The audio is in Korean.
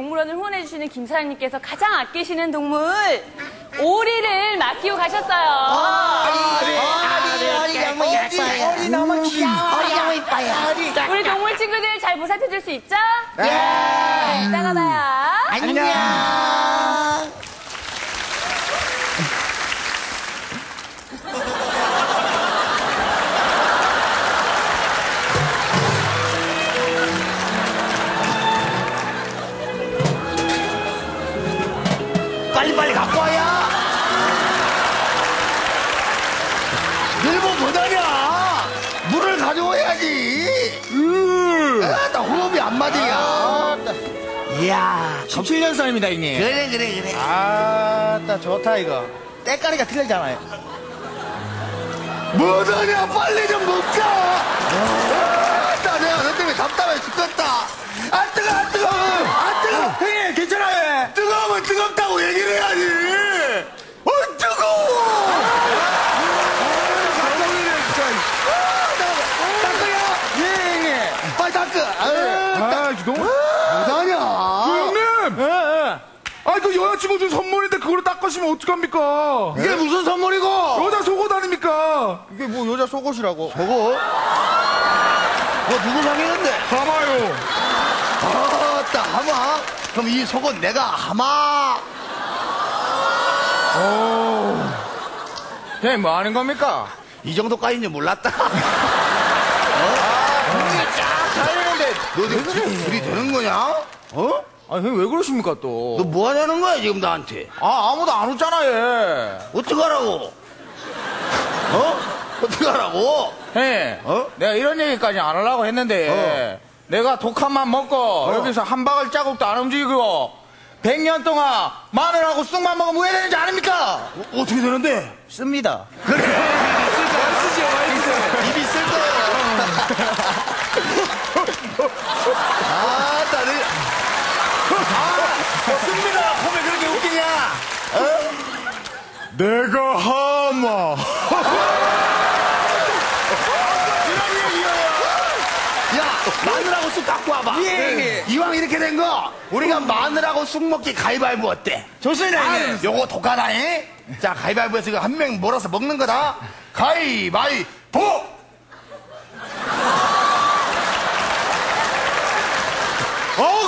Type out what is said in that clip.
동물원을 후원해주시는 김 사장님께서 가장 아끼시는 동물 오리를 맡기고 가셨어요. 어리 너무 예뻐요. 어리 너무 귀여워. 어리 너무 예뻐요. 우리 동물 친구들 잘 보살펴줄 수 있죠? 네. 이따가 봐요. 안녕. 빨리빨리 갖고 와야. 늘뭐 못하냐. 물을 가져와야지. 나 호흡이 안 맞아야. 이야, 17년산입니다, 형님. 그래. 나 좋다, 이거. 때깔이가 틀리잖아요. 뭐하냐. 빨리 좀 먹자. 나 내가 너 때문에 답답해 죽겠다. 안 뜨거. 형님, 괜찮아요. 뜨거우면 뜨겁다고 얘기를 해야지. 뜨거워. 닦어야. 예, 형님. 빨리 닦어. 너무. 뭐하냐. 형님! 그 여자친구 준 선물인데 그걸로 닦으시면 어떡합니까? 이게 무슨 선물이고? 여자 속옷 아닙니까? 이게 뭐 여자 속옷이라고. 저거? 누구 상이는데? 봐봐요. 하마? 그럼 이 속은 내가 하마? 형님, 뭐 하는 겁니까? 이 정도까지인 줄 몰랐다. 잘했는데. 너 지금 둘이 되는 거냐? 형님, 왜 그러십니까, 또? 너 뭐 하자는 거야, 지금 나한테? 아무도 안 웃잖아, 얘. 어떡하라고? 어떡하라고? 형님, 내가 이런 얘기까지 안 하려고 했는데, 내가 독한만 먹고, 여기서 한 바글 자국도 안 움직이고, 100년 동안 마늘하고 쑥만 먹으면 왜 되는지 아닙니까? 어떻게 되는데? 씁니다. 그래. 입이 쓸 거야. 씁니다. 폼에 그렇게 웃기냐? 내가 하마. 야, 마늘하고 쑥 갖고 와봐. 예. 이왕 이렇게 된 거, 우리가 마늘하고 쑥 먹기 가위바위보 어때? 좋습니다, 형님. 요거 독하다니? 자, 가위바위보에서 이거 한 명 몰아서 먹는 거다. 가위바위보!